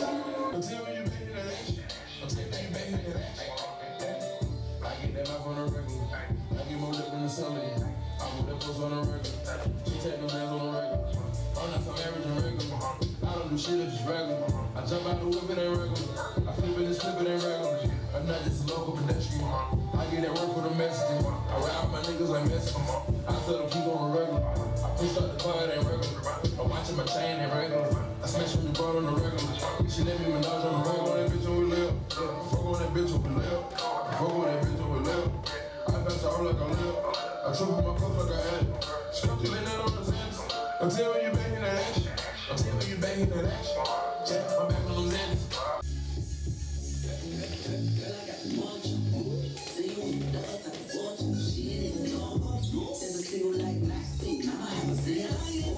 Tell me you been in that action. Tell me you been in that action. I get that mouth on the regular. I get more lip than the cellar. I put that puss on the regular. She take no hands on the regular. I'm not some average and regular. I don't do shit if it's regular. I jump out the whip, it ain't regular. I flip it and slip, it ain't regular. I'm not just a local pedestrian. I get that work for the Mexicans. I ride with my niggas like Mexicans. I tell them keep on the regular. I push out the car, it ain't regular. I'm watching my chain, ain't regular. I smash when you brought on the regular. She let me menage on the regular. That bitch on the left. Fuck on that bitch on the left. Fuck on that bitch on the left. I pass her out like I live. I triple my cups like I had it. Scrap you like that on the Xanax. Tell me you banging that action. Tell me you banging that action. Yeah, I'm back on them Xanax. Girl, I got the munch. See you with the dog type of fortune. She ain't even know. There's a single like Maxine. Now I have a single.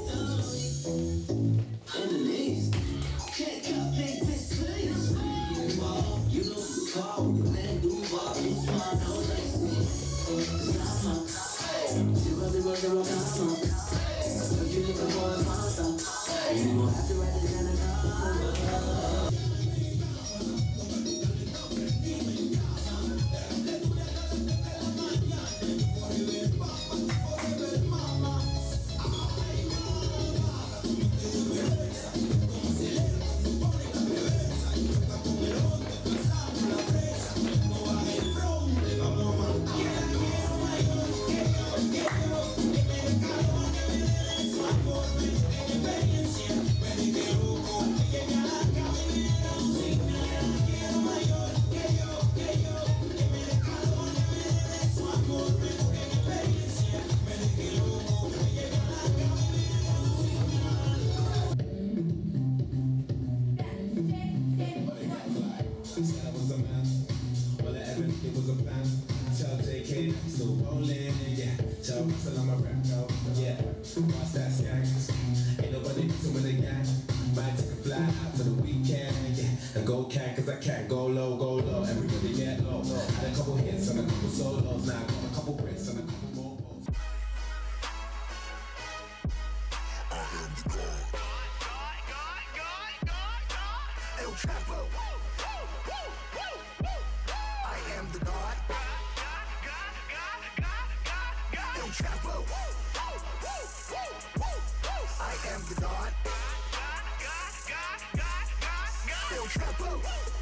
In the knees. Can't cut big bitch, please. You know the car with the man do bar. You smart, no lazy. She really working on Ghana. What you looking for is monster. You gon' have to write it down and it was a plan. Tell JK I'm still rolling, yeah. Tell Russell I'm a rap girl, yeah. Watch that skank. Ain't nobody beating with a gang. Might take a fly out for the weekend, yeah. And go can, cause I can't go low, go low. Everybody get low. Had a couple hits and a couple solos. Now I got a couple Brits and a couple more. El Chapo. I am the God. El Chapo. I am the God. El Chapo.